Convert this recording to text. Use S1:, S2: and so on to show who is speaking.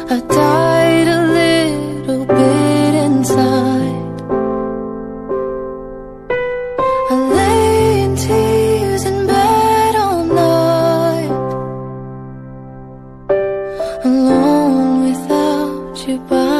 S1: I died a little bit inside. I lay in tears in bed all night, alone without you by